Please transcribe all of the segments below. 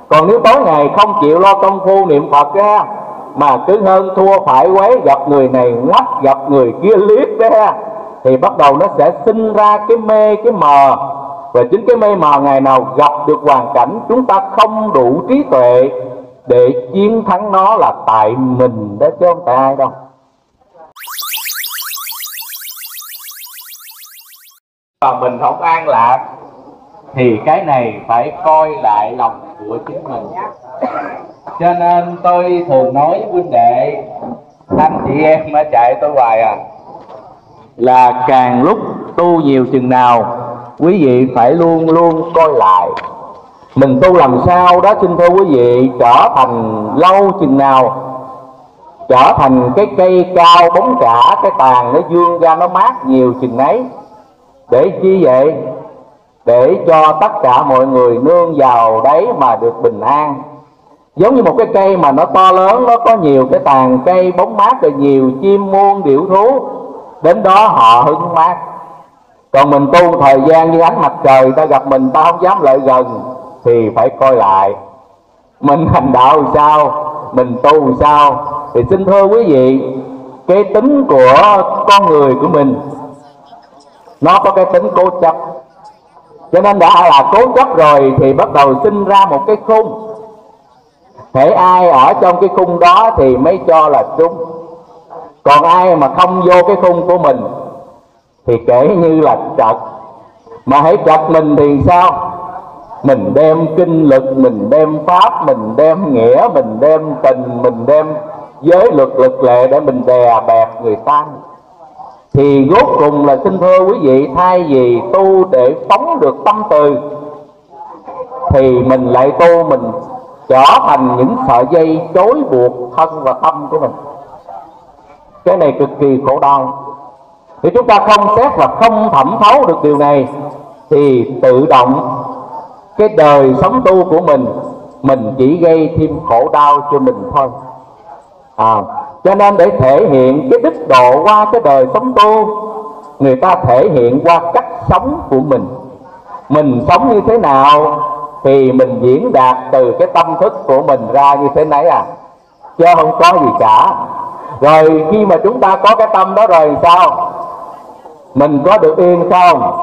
Còn nếu tối ngày không chịu lo công phu niệm Phật ra, mà cứ hơn thua phải quấy, gặp người này ngoắt, gặp người kia liếc ra, thì bắt đầu nó sẽ sinh ra cái mê, cái mờ. Và chính cái mê mờ ngày nào gặp được hoàn cảnh chúng ta không đủ trí tuệ để chiến thắng nó là tại mình đó, chứ không tại ai đâu. Và mình không an lạc thì cái này phải coi lại lòng của chính mình. Cho nên tôi thường nói với huynh đệ, anh chị em mà chạy tôi hoài là càng lúc tu nhiều chừng nào, quý vị phải luôn luôn coi lại mình tu làm sao đó. Xin thưa quý vị, trở thành lâu chừng nào, trở thành cái cây cao bóng cả, cái tàn nó vươn ra nó mát nhiều chừng ấy. Để chi vậy? Để cho tất cả mọi người nương vào đấy mà được bình an. Giống như một cái cây mà nó to lớn, nó có nhiều cái tàn cây bóng mát, rồi nhiều chim muôn điểu thú đến đó họ hứng mát. Còn mình tu thời gian như ánh mặt trời, ta gặp mình ta không dám lại gần, thì phải coi lại mình hành đạo sao, mình tu sao. Thì xin thưa quý vị, cái tính của con người của mình nó có cái tính cố chấp. Cho nên đã là cố chấp rồi thì bắt đầu sinh ra một cái khung. Thể ai ở trong cái khung đó thì mới cho là đúng. Còn ai mà không vô cái khung của mình thì kể như là trật. Mà hãy trật mình thì sao? Mình đem kinh lực, mình đem pháp, mình đem nghĩa, mình đem tình, mình đem giới luật lực lệ để mình đè bẹp người ta. Thì rốt cùng là xin thưa quý vị, thay vì tu để phóng được tâm từ thì mình lại tu mình trở thành những sợi dây chối buộc thân và tâm của mình. Cái này cực kỳ khổ đau. Thì chúng ta không xét và không thẩm thấu được điều này thì tự động cái đời sống tu của mình chỉ gây thêm khổ đau cho mình thôi. Cho nên để thể hiện cái đức độ qua cái đời sống tu, người ta thể hiện qua cách sống của mình. Mình sống như thế nào thì mình diễn đạt từ cái tâm thức của mình ra như thế nấy chứ không có gì cả. Rồi khi mà chúng ta có cái tâm đó rồi sao? Mình có được yên không?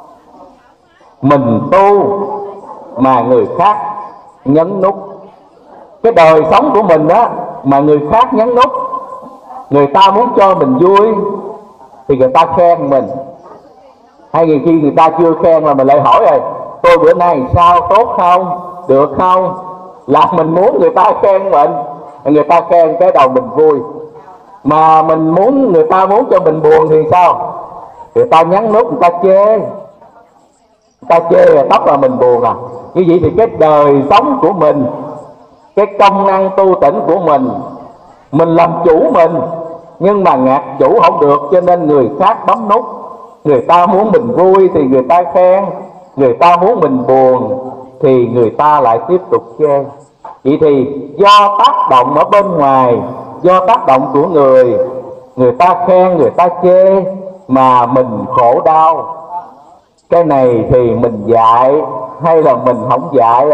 Mình tu mà người khác nhấn nút. Cái đời sống của mình đó mà người khác nhấn nút, người ta muốn cho mình vui thì người ta khen mình. Hay khi người ta chưa khen mà mình lại hỏi rồi, tôi bữa nay sao, tốt không, được không? Là mình muốn người ta khen mình. Người ta khen cái đầu mình vui. Mà mình muốn, người ta muốn cho mình buồn thì sao? Người ta nhấn nút, người ta chê. Người ta chê là tóc là mình buồn Như vậy thì cái đời sống của mình, cái công năng tu tỉnh của mình làm chủ mình, nhưng mà ngạt chủ không được, cho nên người khác bấm nút. Người ta muốn mình vui thì người ta khen, người ta muốn mình buồn thì người ta lại tiếp tục chê. Vậy thì do tác động ở bên ngoài, do tác động của người ta khen, người ta chê mà mình khổ đau. Cái này thì mình dạy hay là mình không dạy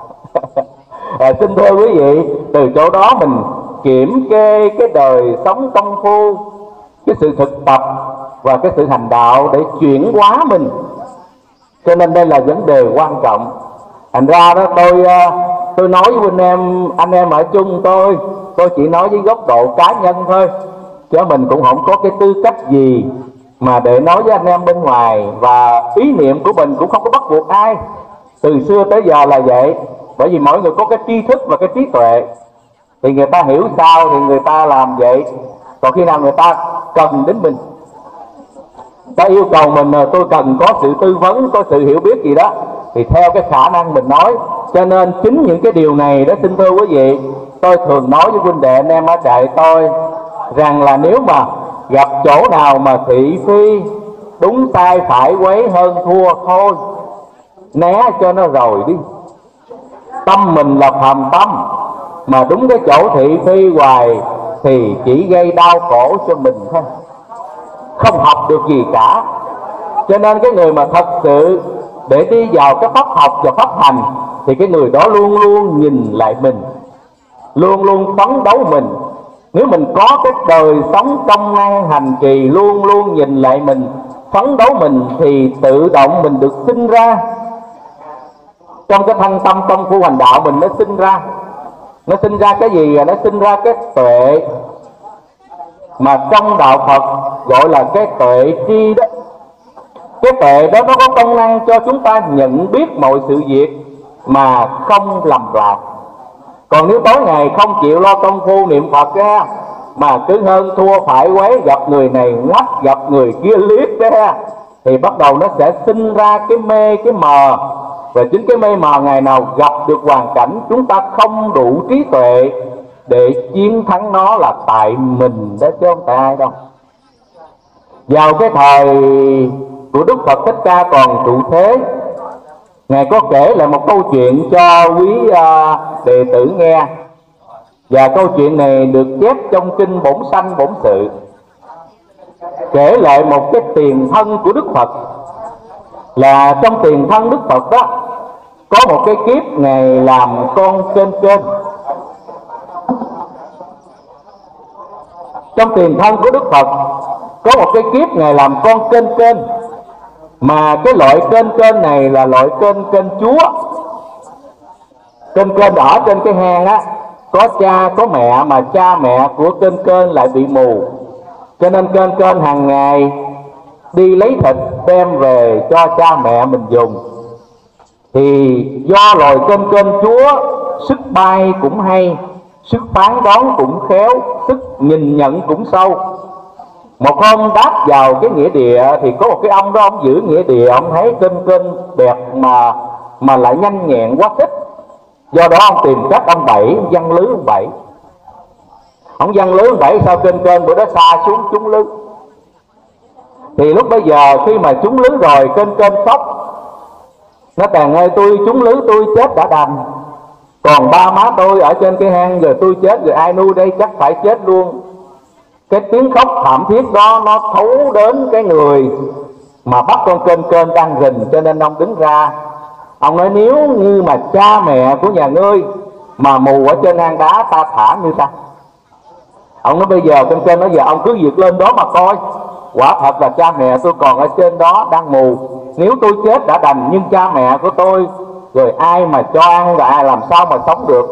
xin thưa quý vị, từ chỗ đó mình kiểm kê cái đời sống công phu, cái sự thực tập và cái sự hành đạo để chuyển hóa mình. Cho nên đây là vấn đề quan trọng. Thành ra đó tôi nói với anh em ở chung tôi chỉ nói với góc độ cá nhân thôi, chứ mình cũng không có cái tư cách gì mà để nói với anh em bên ngoài. Và ý niệm của mình cũng không có bắt buộc ai, từ xưa tới giờ là vậy. Bởi vì mỗi người có cái tri thức và cái trí tuệ, thì người ta hiểu sao thì người ta làm vậy. Còn khi nào người ta cần đến mình, ta yêu cầu mình tôi cần có sự tư vấn, có sự hiểu biết gì đó, thì theo cái khả năng mình nói. Cho nên chính những cái điều này đó, xin thưa quý vị, tôi thường nói với huynh đệ anh em ở trại tôi rằng là nếu mà gặp chỗ nào mà thị phi, đúng sai phải quấy, hơn thua, thôi né cho nó rồi đi. Tâm mình là phàm tâm, mà đúng cái chỗ thị phi hoài thì chỉ gây đau khổ cho mình thôi, không học được gì cả. Cho nên cái người mà thật sự để đi vào cái pháp học và pháp hành thì cái người đó luôn luôn nhìn lại mình, luôn luôn phấn đấu mình. Nếu mình có cái đời sống công năng hành trì luôn luôn nhìn lại mình, phấn đấu mình, thì tự động mình được sinh ra trong cái thân tâm công phu hành đạo mình. Nó sinh ra cái gì? Nó sinh ra cái tuệ, mà trong đạo Phật gọi là cái tuệ tri đó. Cái tuệ đó nó có công năng cho chúng ta nhận biết mọi sự việc mà không lầm lạc. Còn nếu tối ngày không chịu lo công phu niệm Phật á, mà cứ hơn thua phải quấy, gặp người này ngoắt, gặp người kia liếc đó, thì bắt đầu nó sẽ sinh ra cái mê, cái mờ. Và chính cái mê mờ ngày nào gặp được hoàn cảnh chúng ta không đủ trí tuệ để chiến thắng nó là tại mình đó, chứ không tại ai đâu. Vào cái thời của Đức Phật Thích Ca còn trụ thế, Ngài có kể lại một câu chuyện cho quý đệ tử nghe. Và câu chuyện này được chép trong kinh Bổn Sanh Bổn Sự, kể lại một cái tiền thân của Đức Phật. Là trong tiền thân Đức Phật đó, có một cái kiếp Ngài làm con kênh. Trong tiền thân của Đức Phật có một cái kiếp Ngài làm con kênh. Mà cái loại kênh này là loại kênh chúa. Kênh ở trên cái hang á, có cha có mẹ, mà cha mẹ của kênh lại bị mù, cho nên kênh hàng ngày đi lấy thịt đem về cho cha mẹ mình dùng. Thì do loài kênh chúa sức bay cũng hay, sức phán đoán cũng khéo, sức nhìn nhận cũng sâu. Một hôm đáp vào cái nghĩa địa thì có một cái ông đó, ông giữ nghĩa địa, ông thấy kênh đẹp mà lại nhanh nhẹn quá thích. Do đó ông tìm cách ông bẫy, giăng lưới ông bẫy. Ông giăng lưới ông bẫy sao kênh bữa đó xa xuống trúng lưới. Thì lúc bây giờ khi mà trúng lưới rồi, kênh khóc. Nó Tàn ơi, tôi trúng lưới tôi chết đã đành, còn ba má tôi ở trên cái hang, giờ tôi chết rồi ai nuôi đây, chắc phải chết luôn. Cái tiếng khóc thảm thiết đó nó thấu đến cái người mà bắt con kênh đang rình, cho nên ông đứng ra. Ông nói nếu như mà cha mẹ của nhà ngươi mà mù ở trên hang đá, ta thả như ta. Ông nói bây giờ kênh nói giờ ông cứ vượt lên đó mà coi. Quả thật là cha mẹ tôi còn ở trên đó đang mù. Nếu tôi chết đã đành, nhưng cha mẹ của tôi rồi ai mà cho ăn, và ai làm sao mà sống được.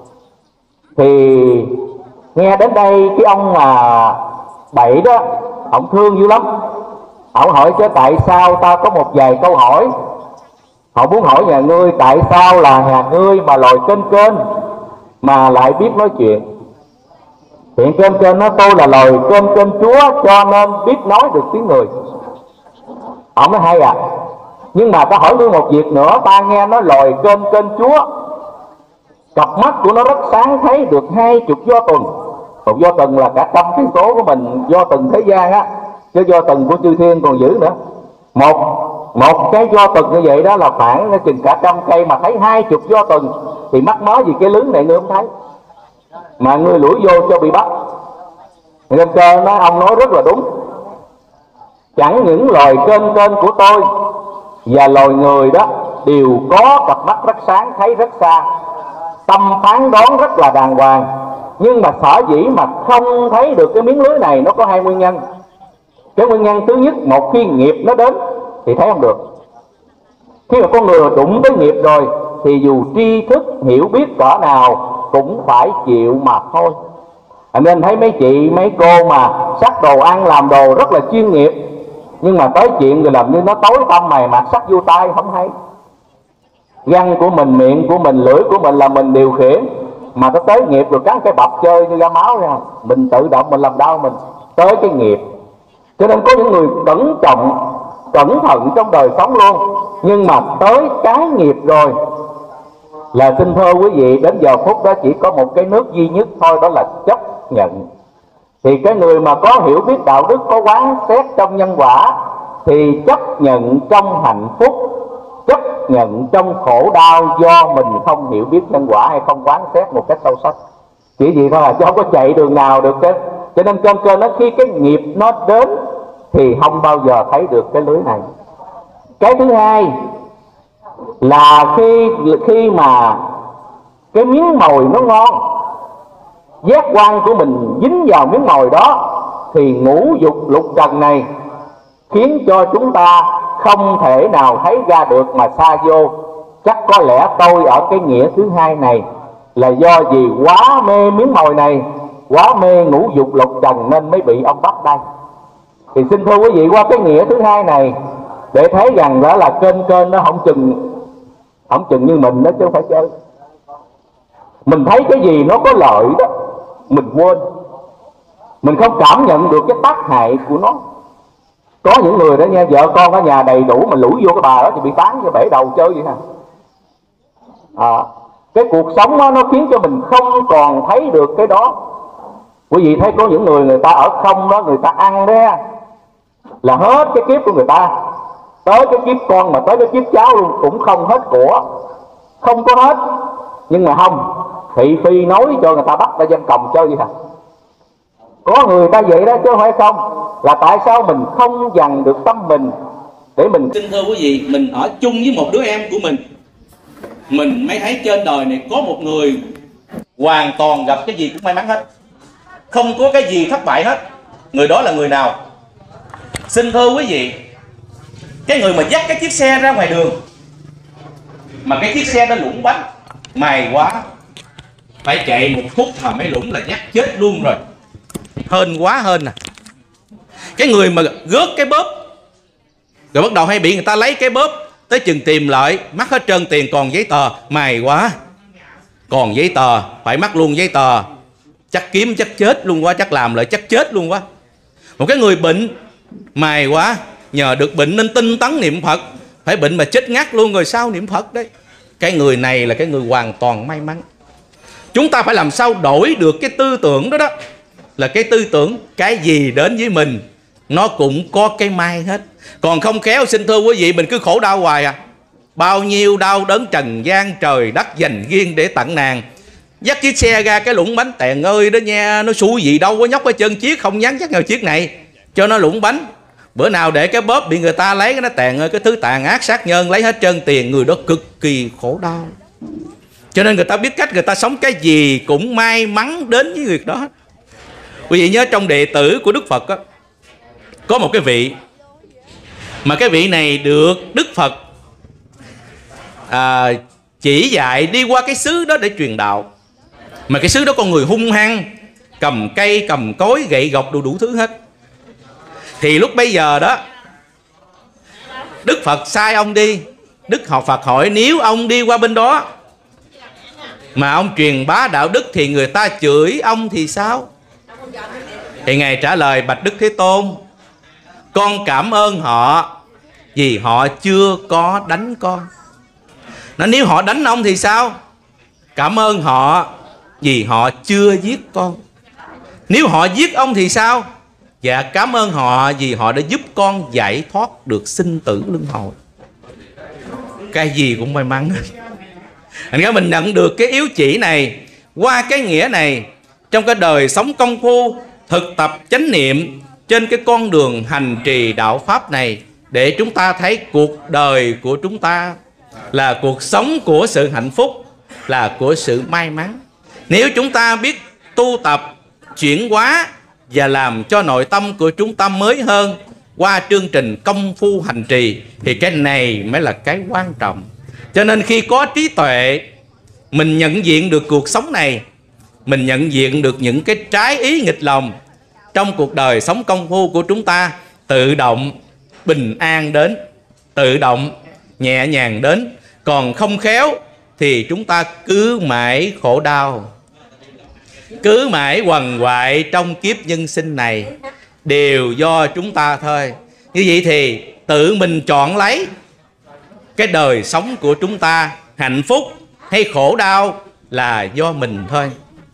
Thì nghe đến đây cái ông mà bậy đó, ông thương dữ lắm. Ông hỏi chứ tại sao, ta có một vài câu hỏi. Họ muốn hỏi nhà ngươi tại sao là nhà ngươi mà loài kênh mà lại biết nói chuyện. Hiện kênh nói tôi là loài kênh chúa, cho nên biết nói được tiếng người. Ông nói hay à, nhưng mà ta hỏi ngươi một việc nữa. Ta nghe nói loài kênh chúa, cặp mắt của nó rất sáng, thấy được 20 do tuần. Một do tuần là cả 100 cây số của mình, do tuần thế gian á, chứ do tuần của chư thiên còn giữ nữa. Một cái do tuần như vậy đó là khoảng chừng cả 100 cây, mà thấy 20 do tuần thì mắc mớ gì cái lưới này ngươi không thấy, mà ngươi lủi vô cho bị bắt. Nên cơ nói, ông nói rất là đúng. Chẳng những loài kênh của tôi và loài người đó đều có cặp mắt rất sáng, thấy rất xa, tâm phán đoán rất là đàng hoàng. Nhưng mà sở dĩ mà không thấy được cái miếng lưới này, nó có hai nguyên nhân. Cái nguyên nhân thứ nhất, một khi nghiệp nó đến thì thấy không được. Khi mà con người đụng tới nghiệp rồi thì dù tri thức hiểu biết cỡ nào cũng phải chịu mà thôi. Nên thấy mấy chị mấy cô mà sắc đồ ăn làm đồ rất là chuyên nghiệp, nhưng mà tới chuyện rồi làm như nó tối tăm mày mặt sắc vô tay không hay. Răng của mình, miệng của mình, lưỡi của mình là mình điều khiển, mà nó tới nghiệp rồi cắn cái bập chơi như ra máu ra, mình tự động mình làm đau mình tới cái nghiệp. Cho nên có những người cẩn trọng, cẩn thận trong đời sống luôn, nhưng mà tới cái nghiệp rồi là xin thưa quý vị, đến giờ phút đó chỉ có một cái nước duy nhất thôi, đó là chấp nhận. Thì cái người mà có hiểu biết đạo đức, có quán xét trong nhân quả, thì chấp nhận trong hạnh phúc, chấp nhận trong khổ đau do mình không hiểu biết nhân quả hay không quán xét một cách sâu sắc. Chỉ vậy thôi à, chứ không có chạy đường nào được chứ. Cho nên kênh nó khi cái nghiệp nó đến thì không bao giờ thấy được cái lưới này. Cái thứ hai là khi mà cái miếng mồi nó ngon, giác quan của mình dính vào miếng mồi đó, thì ngũ dục lục trần này khiến cho chúng ta không thể nào thấy ra được mà xa vô. Chắc có lẽ tôi ở cái nghĩa thứ hai này là do vì quá mê miếng mồi này, quá mê ngũ dục lục trần nên mới bị ông bắt đây. Thì xin thưa quý vị, qua cái nghĩa thứ hai này để thấy rằng đó là kênh nó không chừng như mình đó, chứ không phải chơi. Mình thấy cái gì nó có lợi đó mình quên, mình không cảm nhận được cái tác hại của nó. Có những người đó nha, vợ con ở nhà đầy đủ mà lủi vô cái bà đó thì bị tán cho bể đầu chơi vậy nè. Cái cuộc sống đó, nó khiến cho mình không còn thấy được cái đó. Quý vị thấy có những người ta ở không đó, người ta ăn đó là hết cái kiếp của người ta, tới cái kiếp con mà tới cái kiếp cháu luôn cũng không hết của, không có hết. Nhưng mà không, thị phi nói cho người ta bắt ra giam cầm chơi vậy hả? Có người ta vậy đó chứ không phải không. Là tại sao mình không dằn được tâm mình để mình... Xin thưa quý vị, mình ở chung với một đứa em của mình mới thấy trên đời này có một người hoàn toàn gặp cái gì cũng may mắn hết, không có cái gì thất bại hết. Người đó là người nào? Xin thưa quý vị, cái người mà dắt cái chiếc xe ra ngoài đường mà cái chiếc xe nó lủng bánh, mày quá, phải chạy 1 phút mà mấy lủng là dắt chết luôn rồi, hên quá hên nè. Cái người mà gớt cái bóp rồi bắt đầu hay bị người ta lấy cái bóp, tới chừng tìm lại mất hết trơn tiền còn giấy tờ, mày quá, còn giấy tờ, phải mất luôn giấy tờ, chắc kiếm chắc chết luôn quá, chắc làm lại chắc chết luôn quá. Một cái người bệnh, mày quá, nhờ được bệnh nên tinh tấn niệm Phật, phải bệnh mà chết ngắt luôn rồi sao niệm Phật đấy. Cái người này là cái người hoàn toàn may mắn. Chúng ta phải làm sao đổi được cái tư tưởng đó đó, là cái tư tưởng cái gì đến với mình nó cũng có cái may hết. Còn không khéo, xin thưa quý vị, mình cứ khổ đau hoài à. Bao nhiêu đau đớn trần gian trời đất dành riêng để tặng nàng. Dắt chiếc xe ra cái lũng bánh, tèn ơi đó nha, nó xui gì đâu có nhóc cái chân chiếc, không nhắn chắc vào chiếc này cho nó lũng bánh. Bữa nào để cái bóp bị người ta lấy cái nó tèn ơi, cái thứ tàn ác sát nhân lấy hết trơn tiền, người đó cực kỳ khổ đau. Cho nên người ta biết cách, người ta sống cái gì cũng may mắn đến với việc đó. Quý vị nhớ trong đệ tử của Đức Phật á, có một cái vị mà cái vị này được Đức Phật chỉ dạy đi qua cái xứ đó để truyền đạo. Mà cái xứ đó con người hung hăng, cầm cây, cầm cối, gậy gộc đủ thứ hết. Thì lúc bây giờ đó Đức Phật sai ông đi. Đức Phật hỏi nếu ông đi qua bên đó mà ông truyền bá đạo đức thì người ta chửi ông thì sao? Thì Ngài trả lời: bạch Đức Thế Tôn, con cảm ơn họ vì họ chưa có đánh con. Nó nếu họ đánh ông thì sao? Cảm ơn họ vì họ chưa giết con. Nếu họ giết ông thì sao? Dạ cảm ơn họ vì họ đã giúp con giải thoát được sinh tử luân hồi. Cái gì cũng may mắn. Thành ra mình nhận được cái yếu chỉ này qua cái nghĩa này trong cái đời sống công phu thực tập chánh niệm trên cái con đường hành trì đạo pháp này, để chúng ta thấy cuộc đời của chúng ta là cuộc sống của sự hạnh phúc, là của sự may mắn. Nếu chúng ta biết tu tập, chuyển hóa và làm cho nội tâm của chúng ta mới hơn qua chương trình công phu hành trì, thì cái này mới là cái quan trọng. Cho nên khi có trí tuệ, mình nhận diện được cuộc sống này, mình nhận diện được những cái trái ý nghịch lòng trong cuộc đời sống công phu của chúng ta, tự động bình an đến, tự động nhẹ nhàng đến. Còn không khéo thì chúng ta cứ mãi khổ đau, cứ mãi quằn quại trong kiếp nhân sinh này, đều do chúng ta thôi. Như vậy thì tự mình chọn lấy cái đời sống của chúng ta, hạnh phúc hay khổ đau là do mình thôi.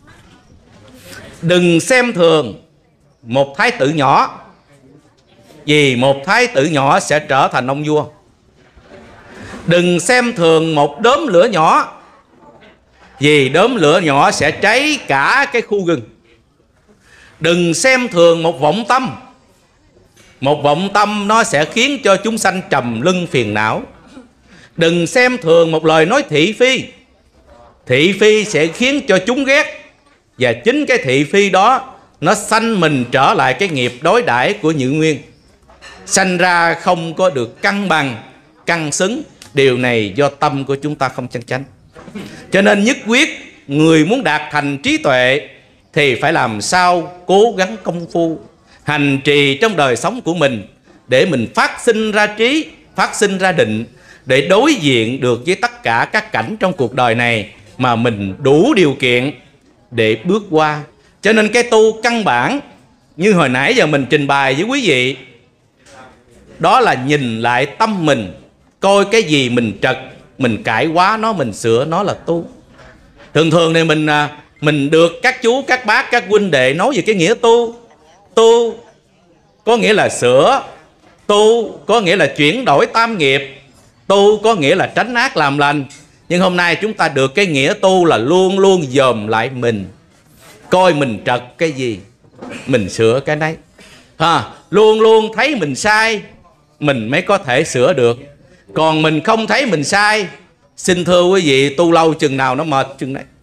Đừng xem thường một thái tử nhỏ, vì một thái tử nhỏ sẽ trở thành ông vua. Đừng xem thường một đốm lửa nhỏ, vì đốm lửa nhỏ sẽ cháy cả cái khu rừng. Đừng xem thường một vọng tâm, một vọng tâm nó sẽ khiến cho chúng sanh trầm luân phiền não. Đừng xem thường một lời nói thị phi. Thị phi sẽ khiến cho chúng ghét, và chính cái thị phi đó nó sanh mình trở lại cái nghiệp đối đãi của Nhữ Nguyên, sanh ra không có được cân bằng, cân xứng. Điều này do tâm của chúng ta không chân chánh. Cho nên nhất quyết người muốn đạt thành trí tuệ thì phải làm sao cố gắng công phu hành trì trong đời sống của mình, để mình phát sinh ra trí, phát sinh ra định, để đối diện được với tất cả các cảnh trong cuộc đời này mà mình đủ điều kiện để bước qua. Cho nên cái tu căn bản như hồi nãy giờ mình trình bày với quý vị, đó là nhìn lại tâm mình, coi cái gì mình trật, mình cải hóa nó, mình sửa nó là tu. Thường thường này mình được các chú, các bác, các huynh đệ nói về cái nghĩa tu. Tu có nghĩa là sửa, tu có nghĩa là chuyển đổi tam nghiệp, tu có nghĩa là tránh ác làm lành. Nhưng hôm nay chúng ta được cái nghĩa tu là luôn luôn dòm lại mình, coi mình trật cái gì, mình sửa cái đấy. Luôn luôn thấy mình sai, mình mới có thể sửa được. Còn mình không thấy mình sai, xin thưa quý vị, tu lâu chừng nào nó mệt chừng đấy.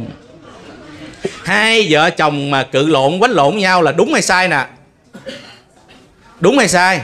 Hai vợ chồng mà cự lộn, quánh lộn nhau là đúng hay sai nè? Đúng hay sai?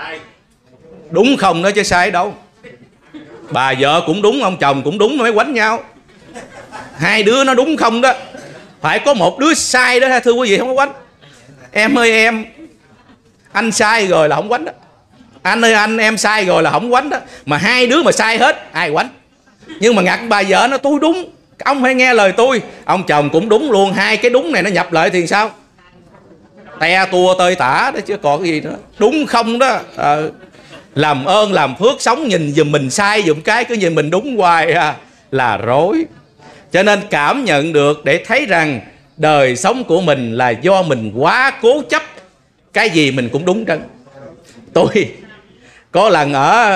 Đúng không đó chứ sai đâu. Bà vợ cũng đúng, ông chồng cũng đúng, mới quánh nhau. Hai đứa nó đúng không đó, phải có một đứa sai đó, thưa quý vị, không có quánh. Em ơi em, anh sai rồi là không quánh đó. Anh ơi anh, em sai rồi là không quánh đó. Mà hai đứa mà sai hết, ai quánh? Nhưng mà ngặt bà vợ nó, tôi đúng, ông phải nghe lời tôi. Ông chồng cũng đúng luôn, hai cái đúng này nó nhập lại thì sao? Te tua tơi tả đó chứ còn cái gì nữa. Đúng không đó. Làm ơn làm phước sống nhìn giùm mình sai giùm cái, cứ nhìn mình đúng hoài là rối. Cho nên cảm nhận được để thấy rằng đời sống của mình là do mình quá cố chấp, cái gì mình cũng đúng trơn. Tôi có lần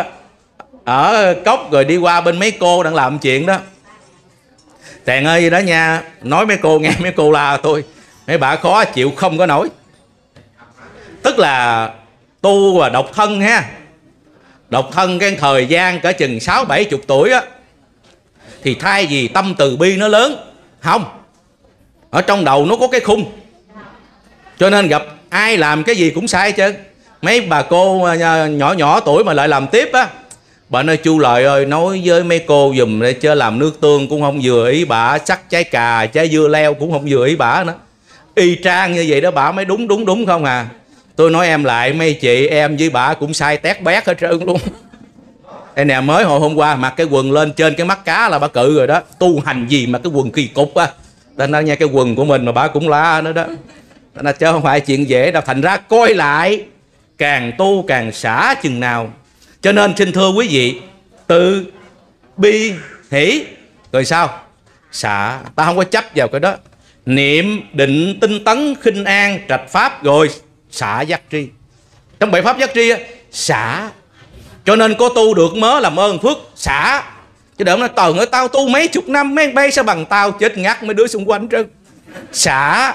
ở Cốc rồi đi qua bên mấy cô đang làm chuyện đó. Tèn ơi đó nha, nói mấy cô nghe, mấy cô la tôi, mấy bà khó chịu không có nổi. Tức là tu và độc thân ha. Độc thân cái thời gian cỡ chừng 60-70 tuổi á, thì thay vì tâm từ bi nó lớn, không, ở trong đầu nó có cái khung, cho nên gặp ai làm cái gì cũng sai chứ. Mấy bà cô nhỏ nhỏ tuổi mà lại làm tiếp á, bà nói chú Lợi ơi, nói với mấy cô dùm để chứ làm nước tương cũng không vừa ý bả, sắc trái cà trái dưa leo cũng không vừa ý bả nữa. Y chang như vậy đó, bả mới đúng không à. Tôi nói em lại, mấy chị em với bả cũng sai tét bét hết trơn luôn. Đây nè, mới hồi hôm qua mặc cái quần lên trên cái mắt cá là bả cự rồi đó. Tu hành gì mà cái quần kỳ cục á. Nên nó nha, cái quần của mình mà bả cũng la nữa đó. Nên chứ không phải chuyện dễ đâu. Thành ra coi lại, càng tu càng xả chừng nào. Cho nên xin thưa quý vị, từ bi hỷ rồi sao? Xả. Ta không có chấp vào cái đó. Niệm định tinh tấn khinh an trạch pháp rồi xả giác tri. Trong bảy pháp giác tri xả. Cho nên có tu được mớ làm ơn phước xả. Chứ đừng nói tao nói tao tu mấy chục năm mấy bay sao bằng tao, chết ngắt mấy đứa xung quanh trơn. Xả.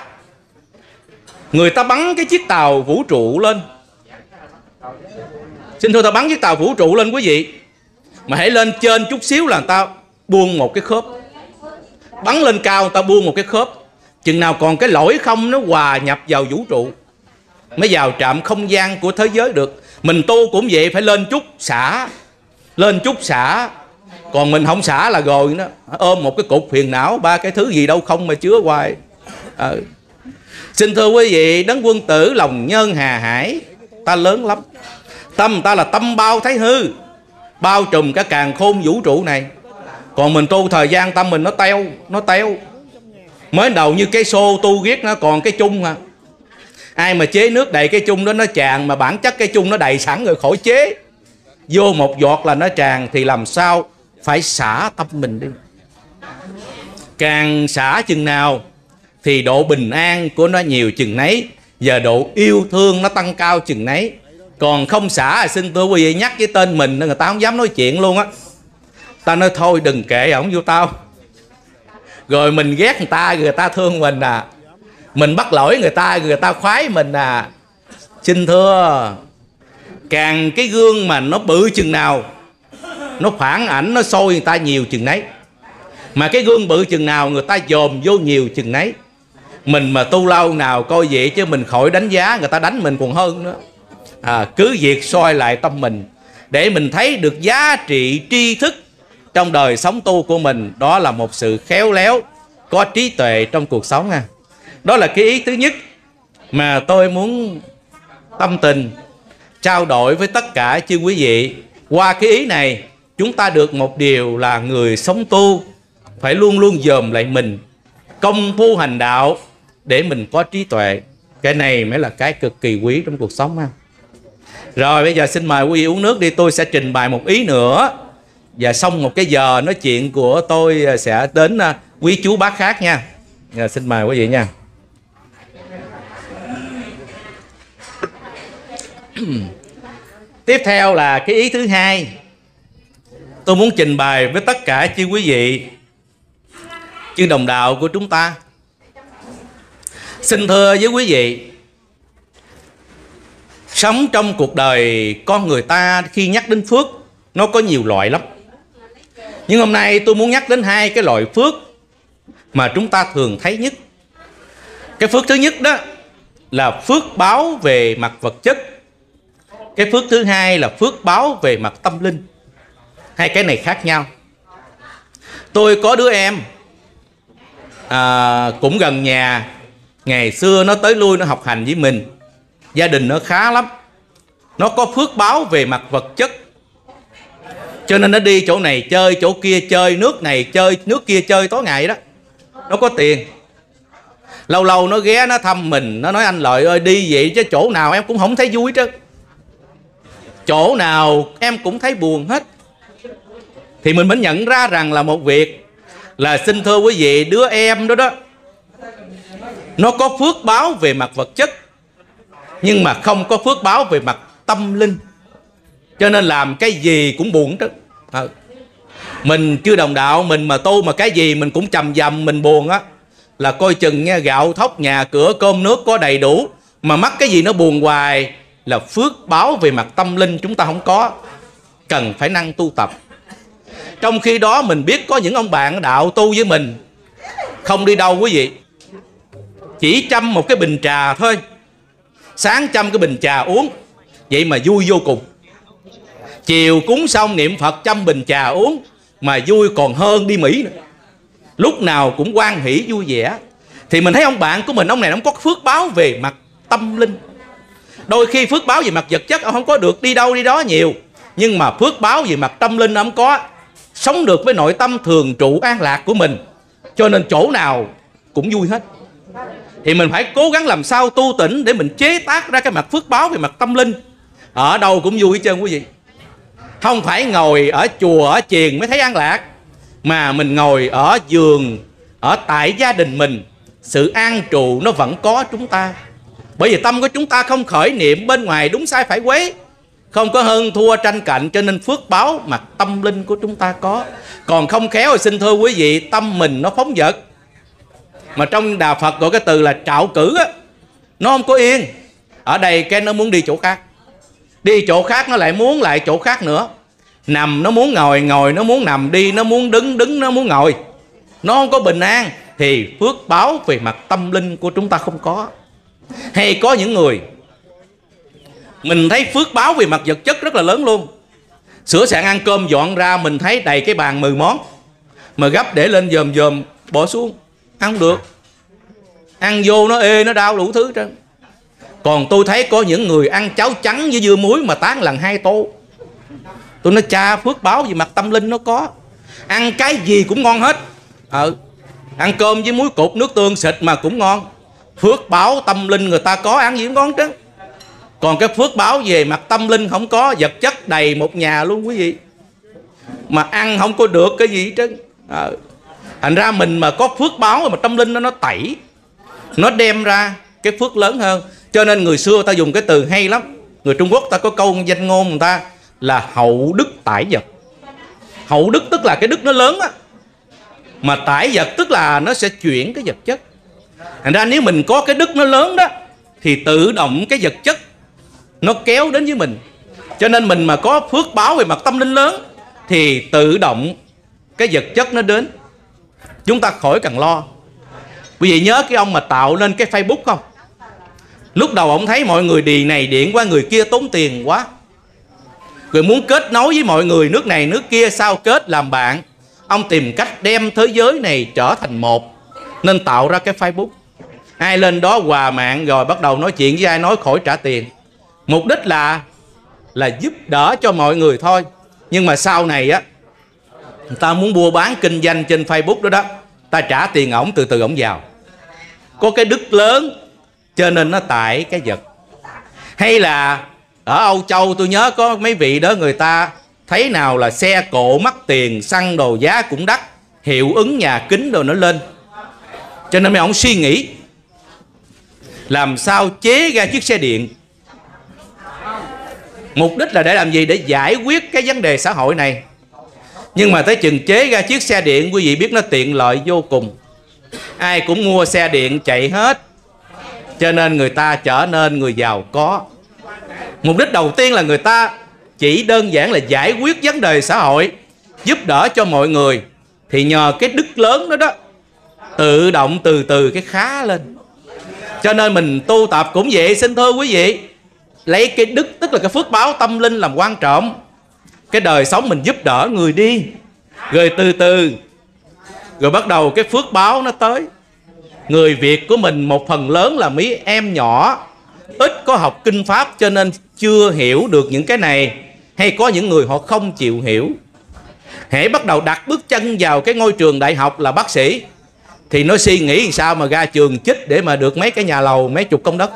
Người ta bắn cái chiếc tàu vũ trụ lên, xin thưa, ta bắn chiếc tàu vũ trụ lên quý vị, mà hãy lên trên chút xíu là người ta buông một cái khớp. Bắn lên cao người ta buông một cái khớp. Chừng nào còn cái lỗi không, nó hòa nhập vào vũ trụ mới vào trạm không gian của thế giới được. Mình tu cũng vậy, phải lên chút xả, lên chút xả. Còn mình không xả là rồi đó, ôm một cái cục phiền não, ba cái thứ gì đâu không mà chứa hoài. Xin thưa quý vị, Đấng Quân Tử lòng nhân hà hải, ta lớn lắm. Tâm ta là tâm bao thái hư, bao trùm cả càn khôn vũ trụ này. Còn mình tu thời gian tâm mình nó teo. Mới đầu như cái xô tu ghét nó còn cái chung à. Ai mà chế nước đầy cái chung đó nó tràn, mà bản chất cái chung nó đầy sẵn rồi, khỏi chế. Vô một giọt là nó tràn, thì làm sao? Phải xả tâm mình đi. Càng xả chừng nào thì độ bình an của nó nhiều chừng nấy, và độ yêu thương nó tăng cao chừng nấy. Còn không xả, xin thưa quý vị, nhắc với tên mình người ta không dám nói chuyện luôn á. Ta nói thôi đừng kệ ổng vô tao. Rồi mình ghét người ta thương mình à. Mình bắt lỗi người ta khoái mình à. Xin thưa, càng cái gương mà nó bự chừng nào nó phản ảnh, nó soi người ta nhiều chừng nấy. Mà cái gương bự chừng nào người ta dòm vô nhiều chừng nấy. Mình mà tu lâu nào coi vậy chứ mình khỏi đánh giá, người ta đánh mình còn hơn nữa. Cứ việc soi lại tâm mình để mình thấy được giá trị tri thức trong đời sống tu của mình. Đó là một sự khéo léo, có trí tuệ trong cuộc sống ha. Đó là cái ý thứ nhất mà tôi muốn tâm tình trao đổi với tất cả chư quý vị. Qua cái ý này chúng ta được một điều là người sống tu phải luôn luôn dòm lại mình, công phu hành đạo để mình có trí tuệ. Cái này mới là cái cực kỳ quý trong cuộc sống ha. Rồi bây giờ xin mời quý vị uống nước đi. Tôi sẽ trình bày một ý nữa, và xong một cái giờ nói chuyện của tôi sẽ đến quý chú bác khác nha. Xin mời quý vị nha. Tiếp theo là cái ý thứ hai tôi muốn trình bày với tất cả chư quý vị, chư đồng đạo của chúng ta. Xin thưa với quý vị, sống trong cuộc đời con người ta khi nhắc đến phước nó có nhiều loại lắm. Nhưng hôm nay tôi muốn nhắc đến hai cái loại phước mà chúng ta thường thấy nhất. Cái phước thứ nhất đó là phước báo về mặt vật chất. Cái phước thứ hai là phước báo về mặt tâm linh. Hai cái này khác nhau. Tôi có đứa em cũng gần nhà. Ngày xưa nó tới lui nó học hành với mình. Gia đình nó khá lắm. Nó có phước báo về mặt vật chất, cho nên nó đi chỗ này chơi, chỗ kia chơi, nước này chơi, nước kia chơi tối ngày đó. Nó có tiền. Lâu lâu nó ghé nó thăm mình. Nó nói anh Lợi ơi, đi vậy chứ chỗ nào em cũng không thấy vui chứ, chỗ nào em cũng thấy buồn hết. Thì mình mới nhận ra rằng là một việc là, xin thưa quý vị, đứa em đó đó nó có phước báo về mặt vật chất nhưng mà không có phước báo về mặt tâm linh, cho nên làm cái gì cũng buồn đó. Mình chưa đồng đạo, mình mà tu mà cái gì mình cũng chầm dầm, mình buồn á, là coi chừng nghe, gạo thóc nhà cửa cơm nước có đầy đủ mà mắc cái gì nó buồn hoài, là phước báo về mặt tâm linh chúng ta không có, cần phải năng tu tập. Trong khi đó mình biết có những ông bạn đạo tu với mình không đi đâu quý vị, chỉ chăm một cái bình trà thôi, sáng chăm cái bình trà uống vậy mà vui vô cùng, chiều cúng xong niệm Phật chăm bình trà uống mà vui còn hơn đi Mỹ nữa, lúc nào cũng hoan hỷ vui vẻ. Thì mình thấy ông bạn của mình, ông này ông có phước báo về mặt tâm linh. Đôi khi phước báo về mặt vật chất ông không có được đi đâu đi đó nhiều, nhưng mà phước báo về mặt tâm linh ông có, sống được với nội tâm thường trụ an lạc của mình, cho nên chỗ nào cũng vui hết. Thì mình phải cố gắng làm sao tu tỉnh để mình chế tác ra cái mặt phước báo về mặt tâm linh. Ở đâu cũng vui hết trơn quý vị. Không phải ngồi ở chùa ở chiền mới thấy an lạc, mà mình ngồi ở giường, ở tại gia đình mình, sự an trụ nó vẫn có chúng ta. Bởi vì tâm của chúng ta không khởi niệm bên ngoài đúng sai phải quấy, không có hơn thua tranh cạnh, cho nên phước báo mặt tâm linh của chúng ta có. Còn không khéo thì xin thưa quý vị, tâm mình nó phóng dật. Mà trong Đạo Phật gọi cái từ là trạo cử á, nó không có yên. Ở đây cái nó muốn đi chỗ khác, đi chỗ khác nó lại muốn lại chỗ khác nữa. Nằm nó muốn ngồi, ngồi nó muốn nằm, đi nó muốn đứng, đứng nó muốn ngồi. Nó không có bình an. Thì phước báo về mặt tâm linh của chúng ta không có. Hay có những người mình thấy phước báo về mặt vật chất rất là lớn luôn. Sửa soạn ăn cơm dọn ra mình thấy đầy cái bàn 10 món, mà gấp để lên dòm dòm bỏ xuống, ăn không được. Ăn vô nó ê, nó đau đủ thứ trơn. Còn tôi thấy có những người ăn cháo trắng với dưa muối mà tán lần 2 tô. Tôi nói cha, phước báo về mặt tâm linh nó có. Ăn cái gì cũng ngon hết. Ăn cơm với muối cột nước tương xịt mà cũng ngon. Phước báo tâm linh người ta có, ăn gì cũng ngon chứ. Còn cái phước báo về mặt tâm linh không có, vật chất đầy một nhà luôn quý vị, mà ăn không có được cái gì chứ. Thành ra mình mà có phước báo mà tâm linh nó tẩy, nó đem ra cái phước lớn hơn. Cho nên người xưa ta dùng cái từ hay lắm. Người Trung Quốc ta có câu danh ngôn người ta là hậu đức tải vật. Hậu đức tức là cái đức nó lớn á, mà tải vật tức là nó sẽ chuyển cái vật chất. Thành ra nếu mình có cái đức nó lớn đó thì tự động cái vật chất nó kéo đến với mình. Cho nên mình mà có phước báo về mặt tâm linh lớn, thì tự động cái vật chất nó đến, chúng ta khỏi cần lo. Quý vị nhớ cái ông mà tạo lên cái Facebook không? Lúc đầu ông thấy mọi người đì này điện qua, người kia tốn tiền quá, rồi muốn kết nối với mọi người nước này nước kia, sao kết làm bạn. Ông tìm cách đem thế giới này trở thành một, nên tạo ra cái Facebook. Ai lên đó hòa mạng rồi bắt đầu nói chuyện với ai nói khỏi trả tiền. Mục đích là giúp đỡ cho mọi người thôi. Nhưng mà sau này á, người ta muốn mua bán kinh doanh trên Facebook đó ta trả tiền ổng, từ từ ổng vào. Có cái đức lớn cho nên nó tại cái vật. Hay là ở Âu Châu tôi nhớ có mấy vị đó, người ta thấy nào là xe cộ mắc tiền, xăng đồ giá cũng đắt, hiệu ứng nhà kính đồ nó lên, cho nên mấy ông suy nghĩ làm sao chế ra chiếc xe điện. Mục đích là để làm gì? Để giải quyết cái vấn đề xã hội này. Nhưng mà tới chừng chế ra chiếc xe điện, quý vị biết nó tiện lợi vô cùng, ai cũng mua xe điện chạy hết, cho nên người ta trở nên người giàu có. Mục đích đầu tiên là người ta chỉ đơn giản là giải quyết vấn đề xã hội, giúp đỡ cho mọi người. Thì nhờ cái đức lớn đó tự động từ từ cái khá lên. Cho nên mình tu tập cũng vậy, xin thưa quý vị, lấy cái đức, tức là cái phước báo tâm linh làm quan trọng. Cái đời sống mình giúp đỡ người đi, rồi từ từ rồi bắt đầu cái phước báo nó tới. Người Việt của mình một phần lớn là mấy em nhỏ ít có học kinh pháp, cho nên chưa hiểu được những cái này. Hay có những người họ không chịu hiểu. Hễ bắt đầu đặt bước chân vào cái ngôi trường đại học là bác sĩ, thì nó suy nghĩ làm sao mà ra trường chích để mà được mấy cái nhà lầu, mấy chục công đất,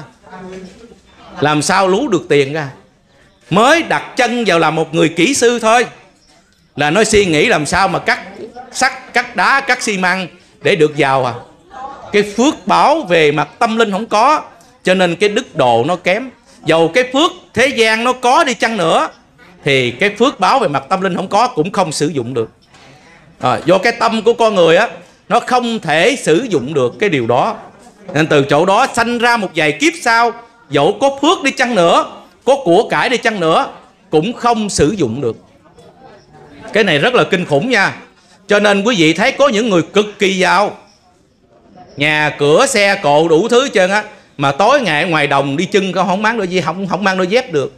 làm sao lú được tiền ra. Mới đặt chân vào làm một người kỹ sư thôi là nó suy nghĩ làm sao mà cắt sắt, cắt đá, cắt xi măng để được giàu à. Cái phước báo về mặt tâm linh không có, cho nên cái đức độ nó kém. Dầu cái phước thế gian nó có đi chăng nữa, thì cái phước báo về mặt tâm linh không có, cũng không sử dụng được. Do cái tâm của con người á, nó không thể sử dụng được cái điều đó. Nên từ chỗ đó sanh ra một vài kiếp sau, dẫu có phước đi chăng nữa, có của cải đi chăng nữa, cũng không sử dụng được. Cái này rất là kinh khủng nha. Cho nên quý vị thấy có những người cực kỳ giàu, nhà cửa xe cộ đủ thứ hết trơn á, mà tối ngày ngoài đồng đi chân không mang đôi gì, không mang đôi dép được,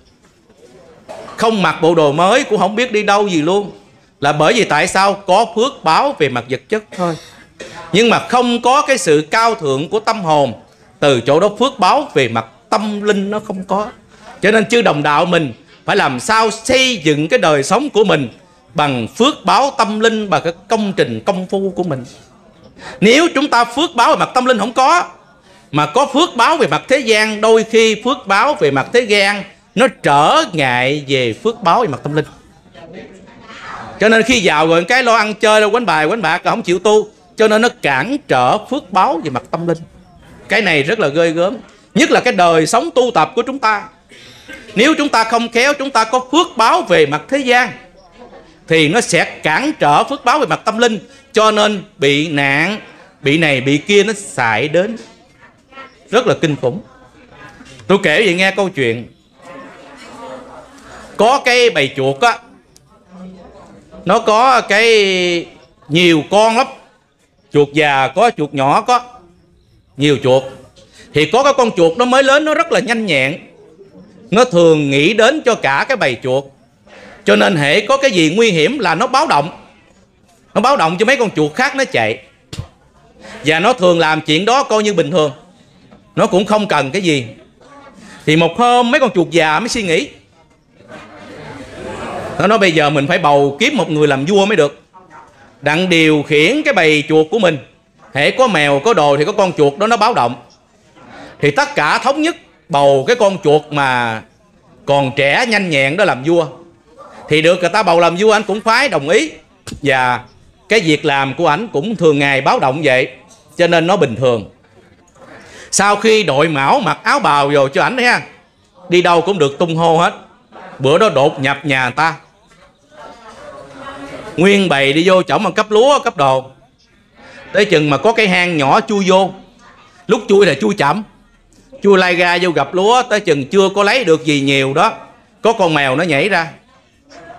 không mặc bộ đồ mới, cũng không biết đi đâu gì luôn. Là bởi vì tại sao? Có phước báo về mặt vật chất thôi, nhưng mà không có cái sự cao thượng của tâm hồn. Từ chỗ đó phước báo về mặt tâm linh nó không có. Cho nên chư đồng đạo mình phải làm sao xây dựng cái đời sống của mình bằng phước báo tâm linh, bằng cái công trình công phu của mình. Nếu chúng ta phước báo về mặt tâm linh không có, mà có phước báo về mặt thế gian, đôi khi phước báo về mặt thế gian nó trở ngại về phước báo về mặt tâm linh. Cho nên khi giàu rồi cái lo ăn chơi, lo quánh bài quánh bạc, không chịu tu, cho nên nó cản trở phước báo về mặt tâm linh. Cái này rất là ghê gớm. Nhất là cái đời sống tu tập của chúng ta, nếu chúng ta không khéo, chúng ta có phước báo về mặt thế gian thì nó sẽ cản trở phước báo về mặt tâm linh, cho nên bị nạn, bị này bị kia nó xài đến rất là kinh khủng. Tôi kể vậy nghe câu chuyện. Có cái bầy chuột á, nó có cái nhiều con lắm, chuột già có, chuột nhỏ có, nhiều chuột. Thì có cái con chuột nó mới lớn, nó rất là nhanh nhẹn, nó thường nghĩ đến cho cả cái bầy chuột. Cho nên hễ có cái gì nguy hiểm là nó báo động. Nó báo động cho mấy con chuột khác nó chạy. Và nó thường làm chuyện đó coi như bình thường, nó cũng không cần cái gì. Thì một hôm mấy con chuột già mới suy nghĩ, nó nói bây giờ mình phải bầu kiếm một người làm vua mới được, đặng điều khiển cái bầy chuột của mình. Hễ có mèo có đồ thì có con chuột đó nó báo động, thì tất cả thống nhất bầu cái con chuột mà còn trẻ nhanh nhẹn đó làm vua. Thì được người ta bầu làm vua, anh cũng phái đồng ý. Và cái việc làm của ảnh cũng thường ngày báo động vậy, cho nên nó bình thường. Sau khi đội mão mặc áo bào rồi cho ảnh ha, đi đâu cũng được tung hô hết. Bữa đó đột nhập nhà người ta, nguyên bầy đi vô chổng bằng cấp lúa cấp đồ. Tới chừng mà có cái hang nhỏ chui vô, lúc chui là chui chậm, chui lai ra vô gặp lúa. Tới chừng chưa có lấy được gì nhiều đó, có con mèo nó nhảy ra.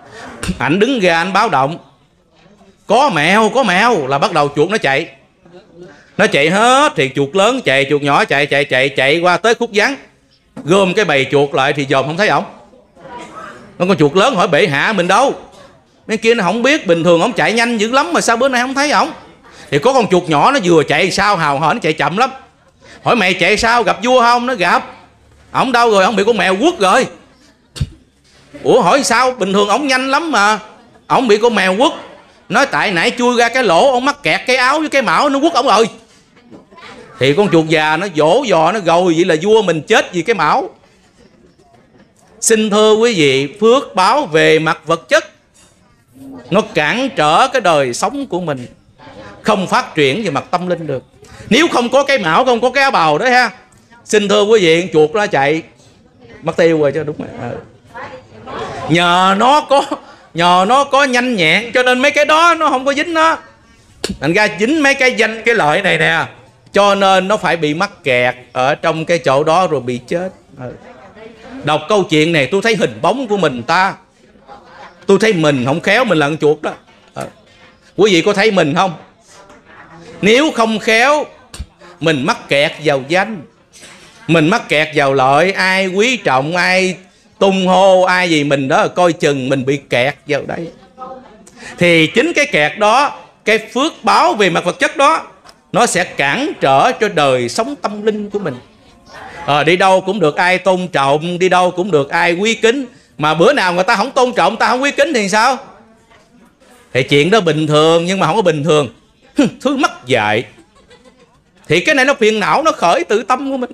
Ảnh đứng ra anh báo động, có mèo là bắt đầu chuột nó chạy. Nó chạy hết thì chuột lớn chạy, chuột nhỏ chạy qua tới khúc vắng, gom cái bầy chuột lại thì dòm không thấy ổng. Nó con chuột lớn hỏi bệ hạ mình đâu, mấy kia nó không biết, bình thường ổng chạy nhanh dữ lắm mà sao bữa nay không thấy ổng. Thì có con chuột nhỏ nó vừa chạy sao hào hển, nó chạy chậm lắm. Hỏi mày chạy sao, gặp vua không? Nó gặp. Ổng đâu rồi? Ổng bị con mèo quất rồi. Ủa hỏi sao, bình thường ổng nhanh lắm mà ổng bị con mèo quất. Nói tại nãy chui ra cái lỗ, ổng mắc kẹt cái áo với cái mão, nó quất ổng rồi. Thì con chuột già nó dỗ dò nó gồi, vậy là vua mình chết vì cái mão. Xin thưa quý vị, phước báo về mặt vật chất nó cản trở cái đời sống của mình, không phát triển về mặt tâm linh được. Nếu không có cái mão, không có cái áo bào đó ha, xin thưa quý vị, chuột nó chạy mất tiêu rồi chứ, đúng rồi. Nhờ nó có nhanh nhẹn cho nên mấy cái đó nó không có dính nó. Thành ra dính mấy cái danh cái lợi này nè, cho nên nó phải bị mắc kẹt ở trong cái chỗ đó rồi bị chết. Đọc câu chuyện này tôi thấy hình bóng của mình ta. Tôi thấy mình không khéo mình là con chuột đó. Quý vị có thấy mình không? Nếu không khéo mình mắc kẹt vào danh, mình mắc kẹt vào lợi, ai quý trọng, ai tung hô, ai gì mình đó coi chừng mình bị kẹt vào đây. Thì chính cái kẹt đó, cái phước báo về mặt vật chất đó, nó sẽ cản trở cho đời sống tâm linh của mình. Đi đâu cũng được ai tôn trọng, đi đâu cũng được ai quý kính. Mà bữa nào người ta không tôn trọng, ta không quý kính thì sao? Thì chuyện đó bình thường, nhưng mà không có bình thường. Thứ mắc dạy. Thì cái này nó phiền não, nó khởi tự tâm của mình.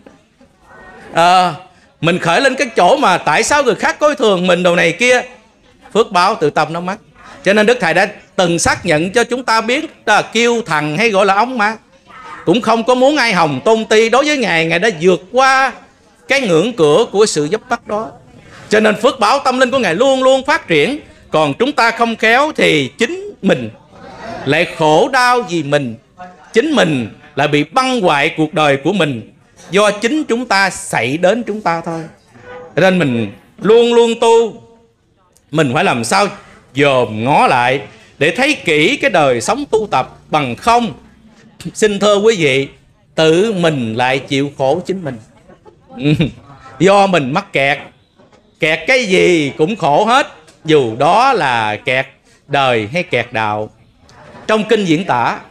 Mình khởi lên cái chỗ mà tại sao người khác coi thường mình đồ này kia, phước báo tự tâm nó mất. Cho nên Đức Thầy đã từng xác nhận cho chúng ta biết là kêu thằng hay gọi là ông mà cũng không có muốn ai hồng tôn ti. Đối với Ngài, Ngài đã vượt qua cái ngưỡng cửa của sự dấp bắt đó. Cho nên phước báo tâm linh của Ngài luôn luôn phát triển. Còn chúng ta không khéo thì chính mình lại khổ đau vì mình, chính mình lại bị băng hoại cuộc đời của mình, do chính chúng ta xảy đến chúng ta thôi. Cho nên mình luôn luôn tu, mình phải làm sao dòm ngó lại để thấy kỹ cái đời sống tu tập. Bằng không, xin thưa quý vị, tự mình lại chịu khổ chính mình. Do mình mắc kẹt. Kẹt cái gì cũng khổ hết, dù đó là kẹt đời hay kẹt đạo. Trong kinh diễn tả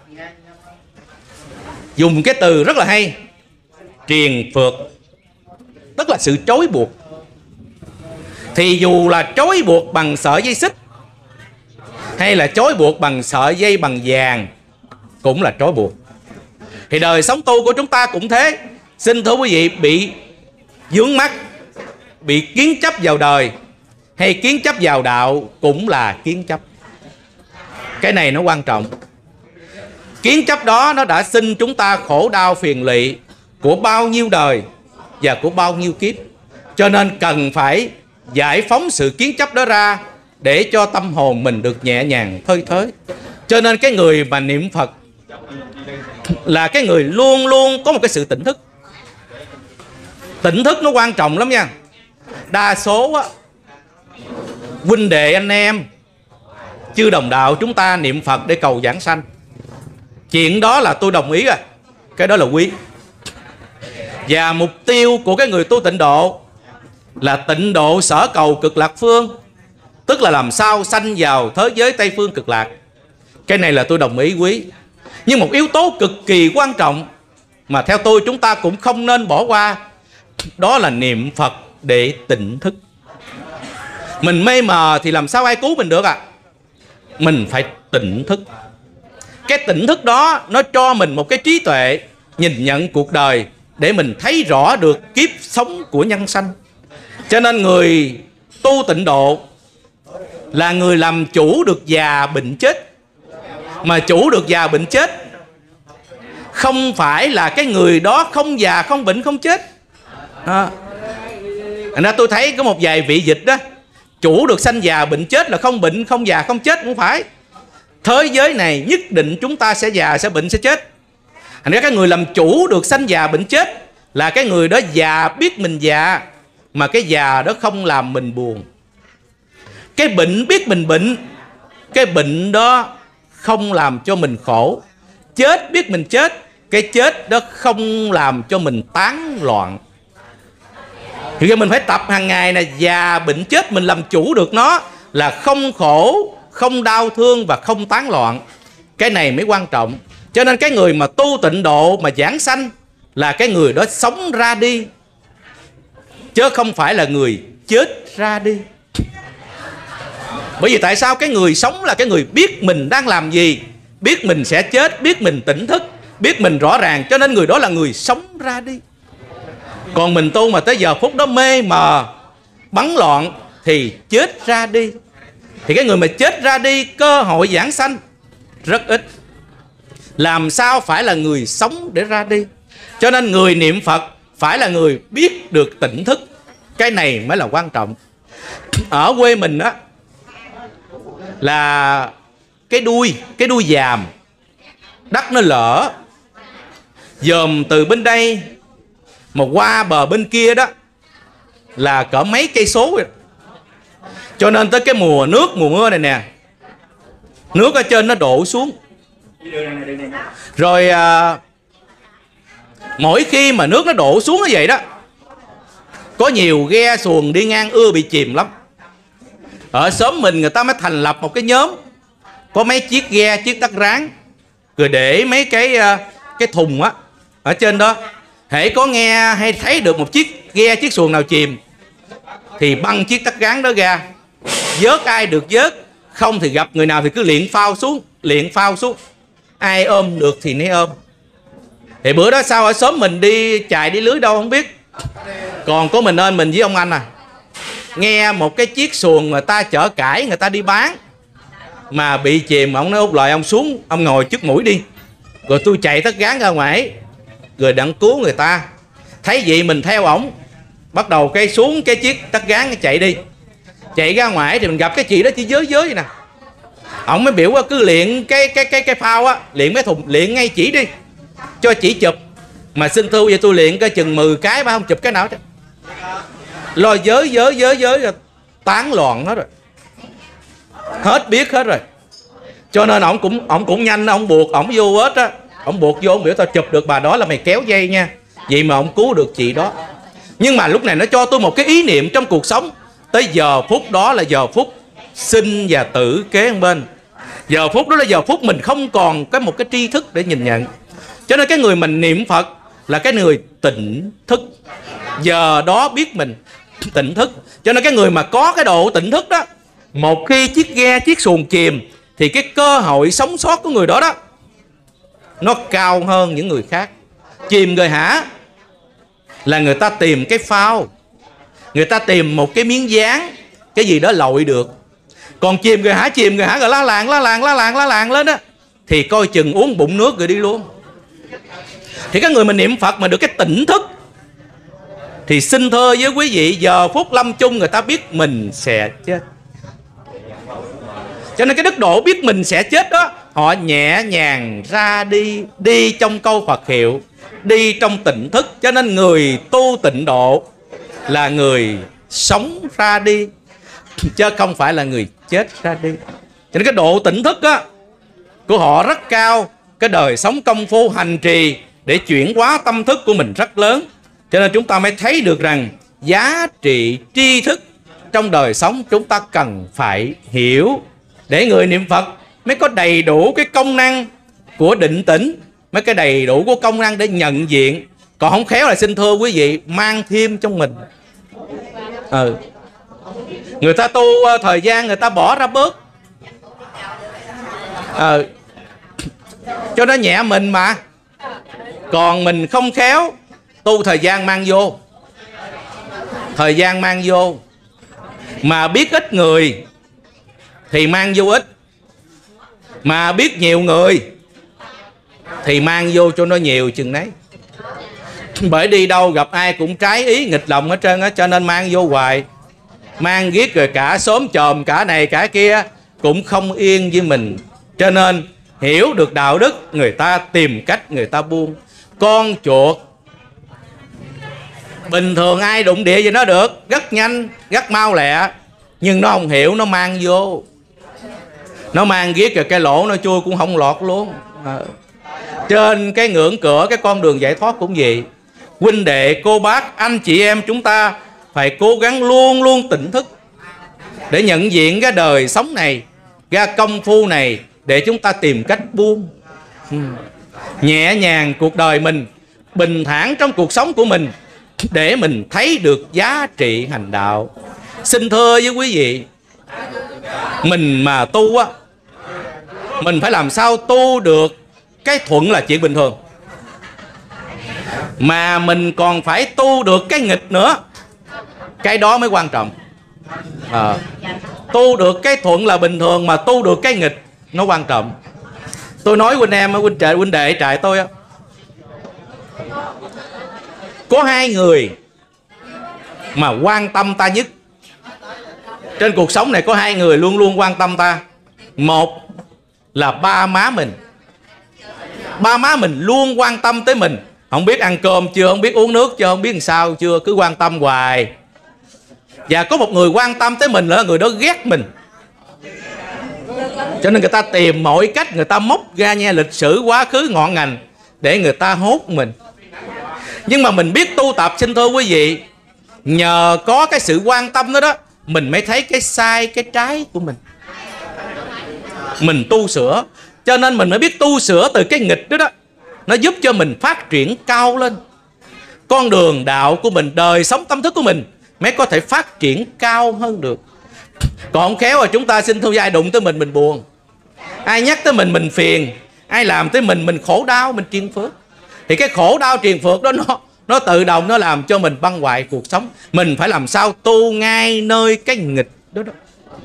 dùng cái từ rất là hay, triền phược, tức là sự trói buộc. Thì dù là trói buộc bằng sợi dây xích hay là trói buộc bằng sợi dây bằng vàng cũng là trói buộc. Thì đời sống tu của chúng ta cũng thế. Xin thưa quý vị, bị vướng mắc, bị kiến chấp vào đời hay kiến chấp vào đạo cũng là kiến chấp. Cái này nó quan trọng. Kiến chấp đó nó đã sinh chúng ta khổ đau phiền lụy của bao nhiêu đời và của bao nhiêu kiếp. Cho nên cần phải giải phóng sự kiến chấp đó ra để cho tâm hồn mình được nhẹ nhàng thơi thới. Cho nên cái người mà niệm Phật là cái người luôn luôn có một cái sự tỉnh thức. Tỉnh thức nó quan trọng lắm nha. Đa số á, huynh đệ anh em chư đồng đạo chúng ta niệm Phật để cầu giảng sanh, chuyện đó là tôi đồng ý rồi, cái đó là quý. Và mục tiêu của cái người tu tịnh độ là tịnh độ sở cầu cực lạc phương, tức là làm sao sanh vào thế giới Tây phương cực lạc. Cái này là tôi đồng ý quý. Nhưng một yếu tố cực kỳ quan trọng mà theo tôi chúng ta cũng không nên bỏ qua, đó là niệm Phật để tỉnh thức. Mình mê mờ thì làm sao ai cứu mình được ạ? Mình phải tỉnh thức. Cái tỉnh thức đó nó cho mình một cái trí tuệ nhìn nhận cuộc đời để mình thấy rõ được kiếp sống của nhân sanh. Cho nên người tu tịnh độ là người làm chủ được già bệnh chết. Mà chủ được già bệnh chết không phải là cái người đó không già không bệnh không chết. Thành ra tôi thấy có một vài vị dịch đó, chủ được sanh già bệnh chết là không bệnh không già không chết. Không phải. Thế giới này nhất định chúng ta sẽ già sẽ bệnh sẽ chết. Thành ra cái người làm chủ được sanh già bệnh chết là cái người đó già biết mình già, mà cái già đó không làm mình buồn. Cái bệnh biết mình bệnh, cái bệnh đó không làm cho mình khổ. Chết biết mình chết, cái chết đó không làm cho mình tán loạn. Thì mình phải tập hàng ngày là già bệnh chết mình làm chủ được nó, là không khổ, không đau thương và không tán loạn. Cái này mới quan trọng. Cho nên cái người mà tu tịnh độ mà giảng sanh là cái người đó sống ra đi, chứ không phải là người chết ra đi. Bởi vì tại sao? Cái người sống là cái người biết mình đang làm gì, biết mình sẽ chết, biết mình tỉnh thức, biết mình rõ ràng, cho nên người đó là người sống ra đi. Còn mình tu mà tới giờ phút đó mê mờ, bấn loạn thì chết ra đi. Thì cái người mà chết ra đi, cơ hội giảng sanh rất ít. Làm sao phải là người sống để ra đi? Cho nên người niệm Phật phải là người biết được tỉnh thức. Cái này mới là quan trọng. Ở quê mình á, là cái đuôi dàm, đất nó lở, dòm từ bên đây mà qua bờ bên kia đó là cỡ mấy cây số rồi. Cho nên tới cái mùa mưa này nè, nước ở trên nó đổ xuống. Rồi mỗi khi mà nước nó đổ xuống như vậy đó, có nhiều ghe xuồng đi ngang ưa bị chìm lắm. Ở xóm mình người ta mới thành lập một cái nhóm, có mấy chiếc ghe, chiếc đất ráng, rồi để mấy cái thùng á ở trên đó. Hễ có nghe hay thấy được một chiếc ghe, chiếc xuồng nào chìm thì băng chiếc tất ráng đó ra, vớt ai được vớt, không thì gặp người nào thì cứ liệng phao xuống, ai ôm được thì nấy ôm. Thì bữa đó sao ở xóm mình đi chài đi lưới đâu không biết, còn có mình với ông anh nghe một cái chiếc xuồng người ta chở cải, người ta đi bán mà bị chìm. Ông nói: Út Lợi, ông xuống, ông ngồi trước mũi đi. Rồi tôi chạy tất gán ra ngoài, rồi đặng cứu người ta. Thấy vậy mình theo ổng, bắt đầu cái xuống cái chiếc tất gán chạy đi. Chạy ra ngoài thì mình gặp cái chị đó chỉ giới vậy nè. Ổng mới biểu cứ liệng cái phao á, liệng mấy thùng, liệng ngay chỉ đi cho chỉ chụp. Mà xin thưa vậy tôi liệng cái chừng 10 cái mà không chụp cái nào chứ. Lo giới rồi tán loạn hết rồi, hết biết hết rồi. Cho nên ổng cũng nhanh, ổng buộc ổng vô hết á. Ổng buộc vô, ổng biểu tao chụp được bà đó là mày kéo dây nha. Vậy mà ổng cứu được chị đó. Nhưng mà lúc này nó cho tôi một cái ý niệm trong cuộc sống. Tới giờ phút đó là giờ phút sinh và tử kế bên. Giờ phút đó là giờ phút mình không còn một cái tri thức để nhìn nhận. Cho nên cái người mình niệm Phật là cái người tỉnh thức. Giờ đó biết mình tỉnh thức. Cho nên cái người mà có cái độ tỉnh thức đó, một khi chiếc ghe, chiếc xuồng chìm thì cái cơ hội sống sót của người đó đó nó cao hơn những người khác. Chìm rồi hả, là người ta tìm cái phao, người ta tìm một cái miếng dán, cái gì đó lội được. Còn chìm rồi hả rồi lá làng lên á, thì coi chừng uống bụng nước rồi đi luôn. Thì cái người mà niệm Phật mà được cái tỉnh thức thì xin thưa với quý vị, giờ phút lâm chung người ta biết mình sẽ chết. Cho nên cái đức độ biết mình sẽ chết đó, họ nhẹ nhàng ra đi, đi trong câu Phật hiệu, đi trong tỉnh thức. Cho nên người tu tịnh độ là người sống ra đi, chứ không phải là người chết ra đi. Cho nên cái độ tỉnh thức á của họ rất cao. Cái đời sống công phu hành trì để chuyển hóa tâm thức của mình rất lớn. Cho nên chúng ta mới thấy được rằng giá trị tri thức trong đời sống chúng ta cần phải hiểu, để người niệm Phật mới có đầy đủ cái công năng của định tĩnh, mới cái đầy đủ của công năng để nhận diện. Còn không khéo là xin thưa quý vị, mang thêm trong mình. Người ta tu thời gian người ta bỏ ra bớt, cho nó nhẹ mình mà. Còn mình không khéo, tu thời gian mang vô, thời gian mang vô. Mà biết ít người thì mang vô ít, mà biết nhiều người thì mang vô cho nó nhiều chừng đấy. Bởi đi đâu gặp ai cũng trái ý nghịch lòng hết trơn á. Cho nên mang vô hoài, mang ghét rồi cả xóm chòm, cả này cả kia cũng không yên với mình. Cho nên hiểu được đạo đức, người ta tìm cách người ta buông. Con chuột bình thường ai đụng địa gì nó được rất nhanh, rất mau lẹ. nhưng nó không hiểu, nó mang vô, nó mang viết rồi cái lỗ nó chui cũng không lọt luôn. Trên cái ngưỡng cửa cái con đường giải thoát cũng vậy. Huynh đệ, cô bác, anh chị em chúng ta phải cố gắng luôn luôn tỉnh thức để nhận diện cái đời sống này, ra công phu này để chúng ta tìm cách buông. Nhẹ nhàng cuộc đời mình, bình thản trong cuộc sống của mình, để mình thấy được giá trị hành đạo. Xin thưa với quý vị, mình mà tu á, mình phải làm sao tu được cái thuận là chuyện bình thường, mà mình còn phải tu được cái nghịch nữa, cái đó mới quan trọng. Tu được cái thuận là bình thường, mà tu được cái nghịch nó quan trọng. Tôi nói huynh em, huynh đệ trại tôi á, có hai người mà quan tâm ta nhất. Trên cuộc sống này có hai người luôn luôn quan tâm ta. Một là ba má mình. Ba má mình luôn quan tâm tới mình, không biết ăn cơm chưa, không biết uống nước chưa, không biết làm sao chưa, cứ quan tâm hoài. Và có một người quan tâm tới mình là người đó ghét mình, cho nên người ta tìm mọi cách, người ta móc ra nha lịch sử quá khứ ngọn ngành để người ta hốt mình. Nhưng mà mình biết tu tập, xin thưa quý vị, nhờ có cái sự quan tâm đó đó, mình mới thấy cái sai, cái trái của mình. Mình tu sửa, cho nên mình mới biết tu sửa từ cái nghịch đó đó. Nó giúp cho mình phát triển cao lên. Con đường đạo của mình, đời sống tâm thức của mình mới có thể phát triển cao hơn được. Còn khéo là chúng ta xin thưa, ai đụng tới mình buồn, ai nhắc tới mình phiền, ai làm tới mình khổ đau, mình triền phước. Thì cái khổ đau triền phước đó nó tự động nó làm cho mình băng hoại cuộc sống. Mình phải làm sao tu ngay nơi cái nghịch đó đó.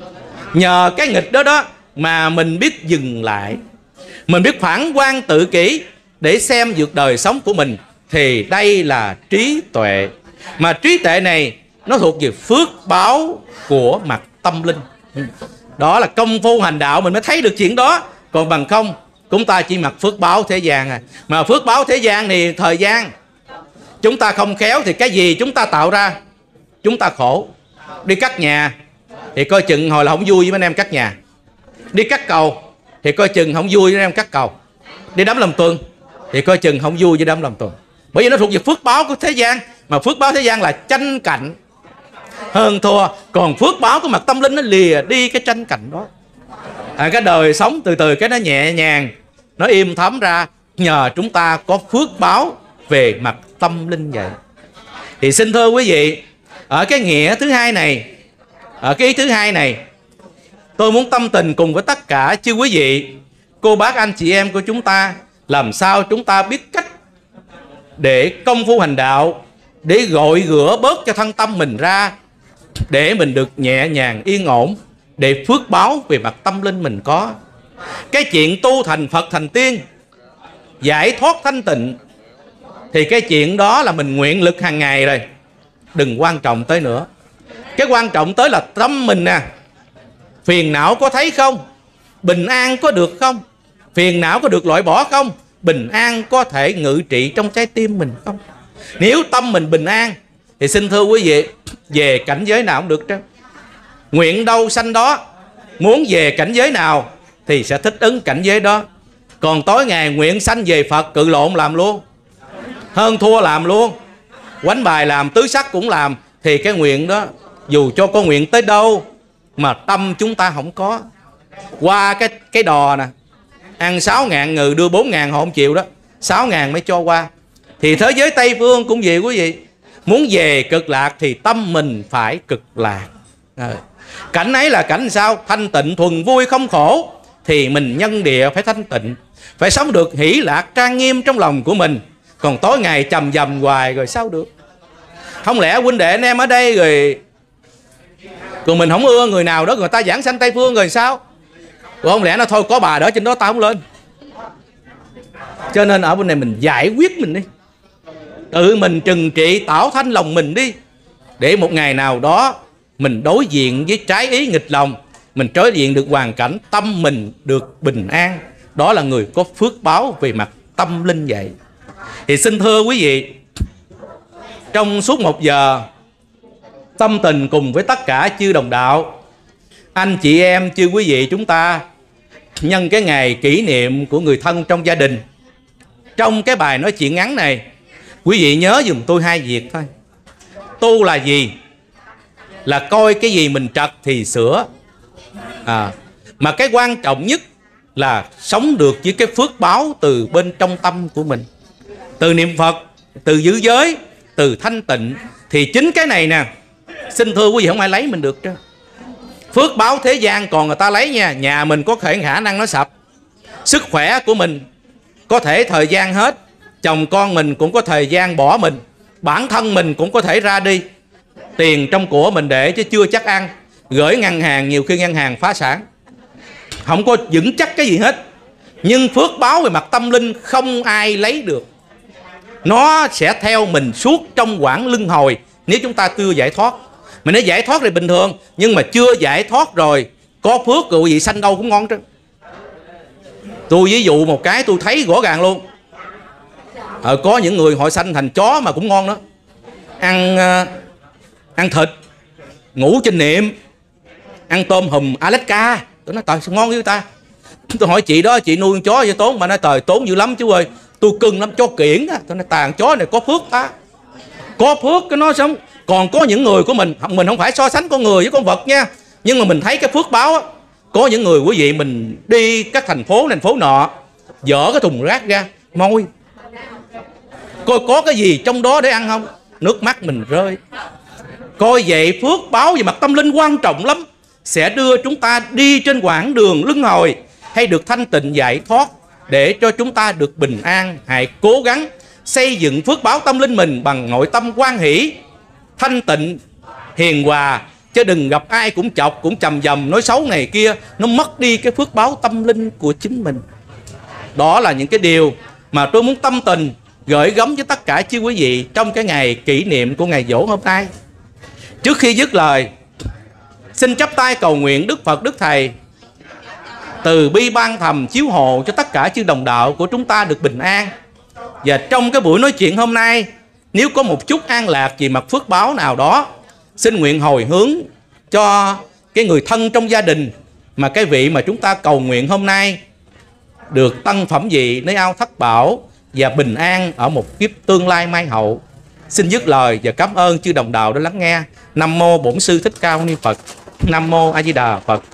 Nhờ cái nghịch đó đó mà mình biết dừng lại, mình biết phản quan tự kỷ để xem vượt đời sống của mình. Thì đây là trí tuệ. Mà trí tuệ này nó thuộc về phước báo của mặt tâm linh. Đó là công phu hành đạo mình mới thấy được chuyện đó. Còn bằng không chúng ta chỉ mặc phước báo thế gian à. Mà phước báo thế gian thì thời gian chúng ta không khéo thì cái gì chúng ta tạo ra chúng ta khổ. Đi cắt nhà thì coi chừng hồi là không vui với mấy anh em cắt nhà. Đi cắt cầu thì coi chừng không vui với anh em cắt cầu. Đi đám làm tuần thì coi chừng không vui với đám làm tuần. Bởi vì nó thuộc về phước báo của thế gian. Mà phước báo thế gian là tranh cạnh hơn thua. Còn phước báo của mặt tâm linh nó lìa đi cái tranh cạnh đó. Cái đời sống từ từ cái nó nhẹ nhàng, nó im thấm ra, nhờ chúng ta có phước báo về mặt tâm linh vậy. Thì xin thưa quý vị, ở cái nghĩa thứ hai này, ở cái ý thứ hai này, tôi muốn tâm tình cùng với tất cả chư quý vị, cô bác anh chị em của chúng ta, làm sao chúng ta biết cách để công phu hành đạo, để gội rửa bớt cho thân tâm mình ra, để mình được nhẹ nhàng yên ổn, để phước báo về mặt tâm linh mình có. Cái chuyện tu thành Phật thành tiên, giải thoát thanh tịnh, thì cái chuyện đó là mình nguyện lực hàng ngày rồi, đừng quan trọng tới nữa. Cái quan trọng tới là tâm mình nè. Phiền não có thấy không? Bình an có được không? Phiền não có được loại bỏ không? Bình an có thể ngự trị trong trái tim mình không? Nếu tâm mình bình an thì xin thưa quý vị, về cảnh giới nào cũng được chứ. Nguyện đâu sanh đó. Muốn về cảnh giới nào thì sẽ thích ứng cảnh giới đó. Còn tối ngày nguyện sanh về Phật, cự lộn làm luôn, hơn thua làm luôn, quánh bài làm, tứ sắc cũng làm. Thì cái nguyện đó dù cho có nguyện tới đâu mà tâm chúng ta không có. Qua cái đò nè, ăn 6.000 người đưa 4.000 họ không chịu đó, 6.000 mới cho qua. Thì thế giới Tây Phương cũng vậy quý vị. Muốn về cực lạc thì tâm mình phải cực lạc. Cảnh ấy là cảnh sao? Thanh tịnh thuần vui không khổ. Thì mình nhân địa phải thanh tịnh, phải sống được hỷ lạc trang nghiêm trong lòng của mình. Còn tối ngày trầm dầm hoài rồi sao được? Không lẽ huynh đệ anh em ở đây rồi mình không ưa người nào đó, người ta giảng sanh Tây Phương rồi sao? Rồi không lẽ nó thôi có bà đỡ trên đó tao không lên? Cho nên ở bên này mình giải quyết mình đi, tự mình trừng trị tảo thanh lòng mình đi, để một ngày nào đó mình đối diện với trái ý nghịch lòng, mình đối diện được hoàn cảnh, tâm mình được bình an. Đó là người có phước báo về mặt tâm linh vậy. Thì xin thưa quý vị, trong suốt 1 giờ tâm tình cùng với tất cả chư đồng đạo, anh chị em chư quý vị chúng ta nhân cái ngày kỷ niệm của người thân trong gia đình, trong cái bài nói chuyện ngắn này, quý vị nhớ giùm tôi 2 việc thôi. Tu là gì? Là coi cái gì mình trật thì sửa. Mà cái quan trọng nhất là sống được với cái phước báo từ bên trong tâm của mình, từ niệm Phật, từ giữ giới, từ thanh tịnh. Thì chính cái này nè, xin thưa quý vị, không ai lấy mình được chứ. Phước báo thế gian còn người ta lấy nha. Nhà mình có thể khả năng nó sập, sức khỏe của mình có thể thời gian hết, chồng con mình cũng có thời gian bỏ mình, bản thân mình cũng có thể ra đi, tiền trong của mình để chứ chưa chắc ăn, gửi ngân hàng nhiều khi ngân hàng phá sản, không có vững chắc cái gì hết. Nhưng phước báo về mặt tâm linh không ai lấy được, nó sẽ theo mình suốt trong quãng luân hồi nếu chúng ta chưa giải thoát. Mà nếu giải thoát thì bình thường, nhưng mà chưa giải thoát rồi, có phước rồi quý vị sanh đâu cũng ngon chứ. Tôi ví dụ một cái tôi thấy rõ ràng luôn. Có những người họ sanh thành chó mà cũng ngon đó. Ăn thịt, ngủ trên niệm, ăn tôm hùm Alaska. Tôi nói trời sao ngon với ta. Tôi hỏi chị đó, chị nuôi con chó vậy tốn? Mà nói trời tốn dữ lắm chú ơi, tôi cưng lắm, chó kiển á. Tôi nói tàn chó này có phước ta, có phước cái nó sống. Còn có những người của mình không phải so sánh con người với con vật nha, nhưng mà mình thấy cái phước báo á. Có những người quý vị mình đi các thành phố nọ, dỡ cái thùng rác ra môi, coi có cái gì trong đó để ăn không, nước mắt mình rơi. Coi vậy phước báo về mặt tâm linh quan trọng lắm, sẽ đưa chúng ta đi trên quãng đường luân hồi hay được thanh tịnh giải thoát, để cho chúng ta được bình an. Hãy cố gắng xây dựng phước báo tâm linh mình bằng nội tâm hoan hỷ, thanh tịnh, hiền hòa, chứ đừng gặp ai cũng chọc, cũng chầm dầm, nói xấu này kia, nó mất đi cái phước báo tâm linh của chính mình. Đó là những cái điều mà tôi muốn tâm tình gửi gắm với tất cả chư quý vị trong cái ngày kỷ niệm của ngày giỗ hôm nay. Trước khi dứt lời, xin chắp tay cầu nguyện Đức Phật, Đức Thầy từ bi ban thầm chiếu hộ cho tất cả chư đồng đạo của chúng ta được bình an. Và trong cái buổi nói chuyện hôm nay, nếu có một chút an lạc về mặt phước báo nào đó, xin nguyện hồi hướng cho cái người thân trong gia đình mà cái vị mà chúng ta cầu nguyện hôm nay được tăng phẩm vị nơi ao thất bảo và bình an ở một kiếp tương lai mai hậu. Xin dứt lời và cảm ơn chư đồng đạo đã lắng nghe. Nam mô Bổn Sư Thích Ca Mâu Ni Phật. Nam mô A Di Đà Phật.